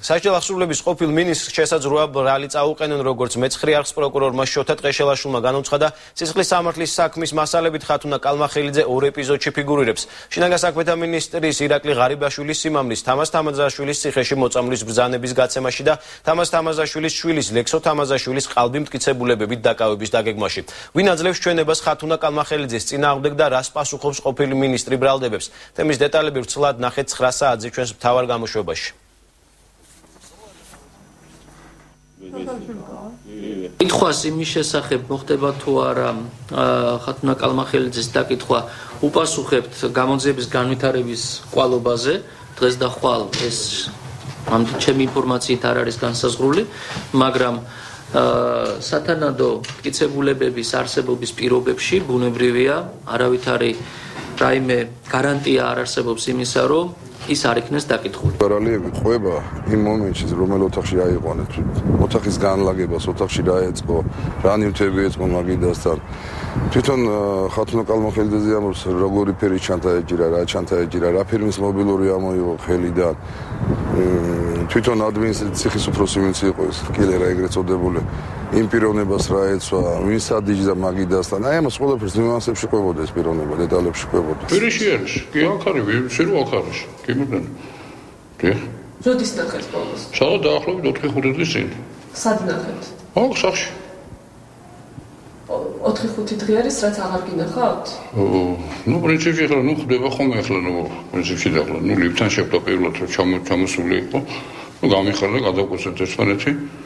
Საჯარო ახსოვლების ყოფილ მინისტრს შესაძლოა ბრალი წაუყენონ როგორც მეცხრე არხის პროკურორმა შოთა ტყეშელაშვილმა განუცხადა სისხლის სამართლის საქმის მასალებით ხათუნა კალმახელიძე ორ ეპიზოდში ფიგურირებს. შინაგან საქმეთა მინისტრის ირაკლი ღარიბაშვილის სიმამრის, თამაზ თამაზაშვილის ციხეში მოწამვლის ბრძანების გაცემაში და თამაზ თამაზაშვილის შვილის ლექსო თამაზაშვილის ყალბი მტკიცებულებებით დაკავების დაგეგმვაში. ვინ აძლევს ჩვენებას ხათუნა კალმახელიძეს წინააღმდეგ და რას პასუხობს ყოფილი მინისტრი ბრალდებებს? თემის დეტალები ვრცლად ნახეთ 9 საათზე ჩვენს მთავარ გამოშვებაში. კითხვას იმის შესახებ მოხდება თუ არა ხათუნა კალმახელიძის დაკითხვა უპასუხებთ გამოძიების განვითარების კვალობაზე. დღეს და ხვალ ეს ამ ჩემი ინფორმაციით არ არის განსაზღვრული, მაგრამ სათანადო მტკიცებულებების არსებობის პირობებში ბუნებრივია არავითარი რაიმე გარანტია არ არსებობს იმისა, რომ ის არ იქნეს დაკითხული. პარალელები ყვება იმ მომენტში, რომელ ოთახში აიყვანეთ, ოთახის განლაგებას, ოთახში რა ეწყო, რა ნივთები ეწყო მაგიდასთან. თვითონ ხათუნა კალმახელიძე ამბობს, როგორი ფერი ჩანთაეჭირა, რა ჩანთაეჭირა, რა ფირმის მობილური ამოიღო ხელიდან. თვითონ ციხის უფროსი ვინც იყო ეს კილერა ეგრეთ წოდებული, იმ პიროვნებას რა ეცვა, ვინ სადიჯდა მაგიდასთან. აი ამას ყველაფერს ნიუანსებში ყვებოდა ეს პიროვნება, დეტალებში ყვებოდა. პირიში არის, კი აქ არის, ვიруსი რო აქ არის. Kimden? Dih. როდის ნახეთ ბოლოს? Სადა დაახლოებით 4-5 დღის წინ. სად ნახეთ? ოღ სახში. 4-5 დღე არის, რაც აღარ გინახავთ? ნუ პრინციპში ახლა ნუ ხდება ხოლმე ახლა ნუ პრინციპში ახლა ნუ ლიფტთან შეხვდა პირველად რომ ჩამოსული იყო. ნუ გამიხარდა გადავკვეცეთ ერთმანეთი.